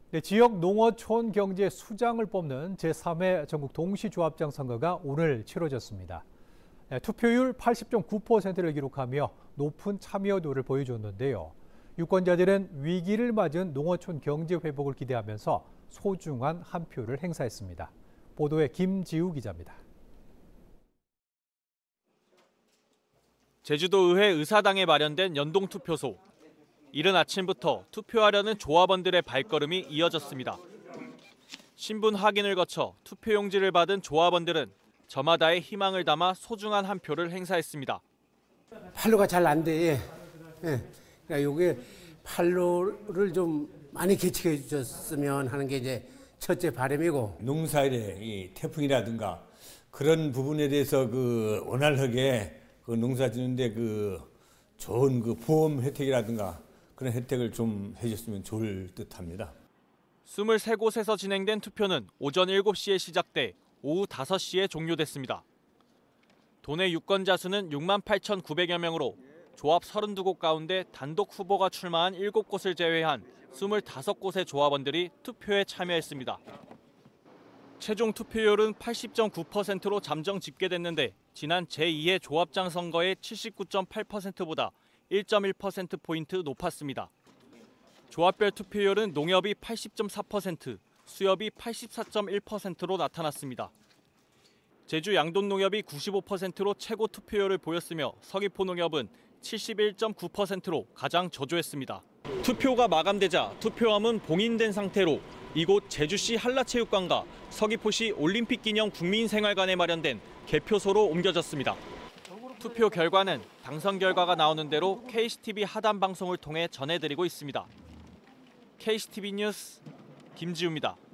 네, 지역 농어촌 경제 수장을 뽑는 제3회 전국 동시조합장 선거가 오늘 치러졌습니다. 네, 투표율 80.9%를 기록하며 높은 참여도를 보여줬는데요. 유권자들은 위기를 맞은 농어촌 경제 회복을 기대하면서 소중한 한 표를 행사했습니다. 보도에 김지우 기자입니다. 제주도의회 의사당에 마련된 연동투표소. 이른 아침부터 투표하려는 조합원들의 발걸음이 이어졌습니다. 신분 확인을 거쳐 투표용지를 받은 조합원들은 저마다의 희망을 담아 소중한 한 표를 행사했습니다. 판로가 잘 안 돼. 그러니까 이게 판로를 좀 많이 개척해 주셨으면 하는 게 이제 첫째 바람이고. 농사일의 이 태풍이라든가 그런 부분에 대해서 원활하게 농사 짓는데 좋은 보험 혜택이라든가 그런 혜택을 좀 해줬으면 좋을 듯합니다. 23곳에서 진행된 투표는 오전 7시에 시작돼 오후 5시에 종료됐습니다. 도내 유권자 수는 68,900여 명으로 조합 32곳 가운데 단독 후보가 출마한 7곳을 제외한 25곳의 조합원들이 투표에 참여했습니다. 최종 투표율은 80.9%로 잠정 집계됐는데 지난 제2회 조합장 선거의 79.8%보다 1.1%포인트 높았습니다. 조합별 투표율은 농협이 80.4%, 수협이 84.1%로 나타났습니다. 제주 양돈농협이 95%로 최고 투표율을 보였으며 서귀포농협은 71.9%로 가장 저조했습니다. 투표가 마감되자 투표함은 봉인된 상태로 이곳 제주시 한라체육관과 서귀포시 올림픽 기념 국민생활관에 마련된 개표소로 옮겨졌습니다. 투표 결과는 당선 결과가 나오는 대로 KCTV 하단 방송을 통해 전해드리고 있습니다. KCTV 뉴스 김지우입니다.